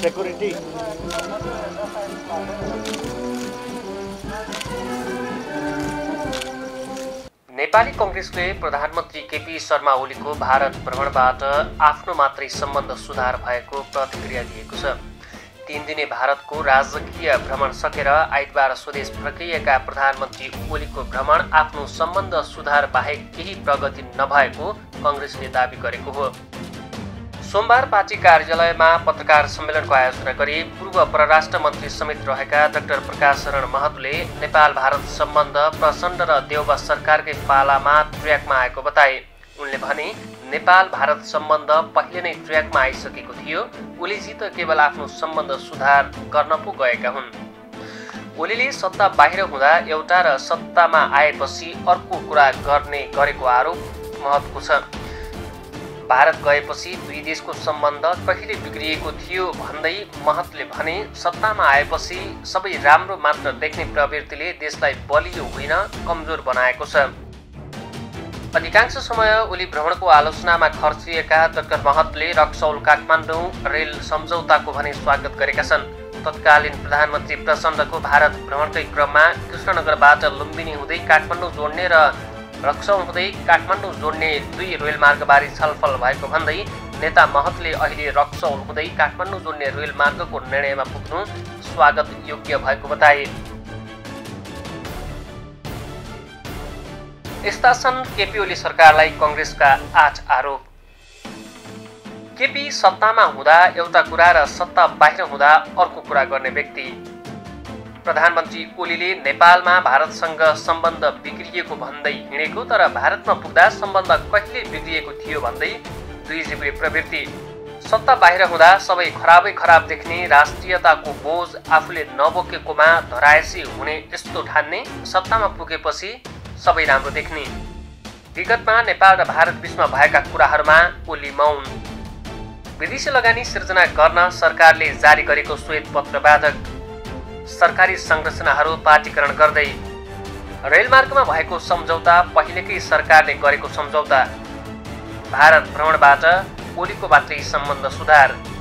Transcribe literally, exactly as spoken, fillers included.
security. Nepali कांग्रेसले प्रधानमन्त्री केपी शर्मा ओलीको भारत भ्रमणबाट आफ्नो मात्रै सम्बन्ध सुधार भएको प्रतिक्रिया दिएको छ। तीन दिने भारतको राजकीय भ्रमण सकेर आइतबार स्वदेश फर्किएका प्रधानमन्त्री ओलीको भ्रमण आफ्नो सम्बन्ध सुधार बाहेक केही प्रगति नभएको कांग्रेसले दाबी गरेको हो। सोमबार पार्टी कार्यालयमा पत्रकार सम्मेलनको आयोजना गरी पूर्व परराष्ट्र मन्त्री समेत रहेका डाक्टर प्रकाश शरण महतोले नेपाल भारत सम्बन्ध प्रचण्ड र देउबा सरकारकै पालामा ट्र्याकमा आएको बताए। उनले भने नेपाल भारत सम्बन्ध पहिले नै ट्र्याकमा आइसकेको थियो, ओलीजी त केवल आफ्नो सम्बन्ध सुधार गर्न पो गएका हुन्। ओलीले सत्ता बाहिर हुँदा एउटा र सत्तामा आएपछि अर्को कुरा गर्ने गरेको आरोप महतको छ। भारत गएपछि दुई देशको सम्बन्ध कहिले बिग्रिएको थियो भन्दै महतले भने सत्तामा आएपछि सबै राम्रो मात्र देख्ने प्रवृत्तिले देशलाई बलियो होइन कमजोर बनाएको छ। अधिकांश समय ओली भ्रमणको आलोचनामा खर्चिएका डाक्टर महतले रक्सौल काठमाडौँ रेल सम्झौताको भने स्वागत गरेका छन्। तत्कालीन प्रधानमन्त्री प्रचण्डको भारत भ्रमणकै क्रममा कृष्णनगरबाट लुम्बिनी हुँदै काठमाडौँ जोड्ने र रक्सौल हुँदै काठमाडौँ जोड्ने दुई रेलमार्गबारे छलफल भएको भन्दै नेता महतले अहिले रक्सौल हुँदै काठमाडौँ जोड्ने रेलमार्गको निर्णयमा पुग्नु स्वागत योग्य भएको बताए। यस्ता छन् केपी ओली सरकारलाई कांग्रेसका आठ आरोप। केपी सत्तामा हुँदा एउटा कुरा र सत्ता बाहिर हुँदा अर्को कुरा गर्ने व्यक्ति। प्रधानमन्त्री ओलीले नेपालमा भारतसँग सम्बन्ध बिग्रिएको भन्दै हिँडेको तर भारतमा पुग्दा सम्बन्ध कहिले बिग्रिएको थियो भन्दै दुई जिब्रे प्रवृत्ति। सत्ता बाहिर हुँदा सबै खराबै खराब देख्ने, राष्ट्रियताको बोझ आफूले नबोकेकोमा धरायसी हुने यस्तो ठान्ने, सत्तामा पुगेपछि सबै राम्रो देख्ने। विगतमा नेपाल र भारत बीचमा भएका कुराहरूमा ओली मौन। विदेशी लगानी सिर्जना गर्न सरकारले जारी गरेको श्वेत पत्रबाट सरकारी संरचनाहरू पार्टीकरण गर्दै रेलमार्गमा भएको सम्झौता पहिलेकै सरकारले गरेको सम्झौता। भारत भ्रमणबाट ओलीको मात्रै सम्बन्ध सुधार।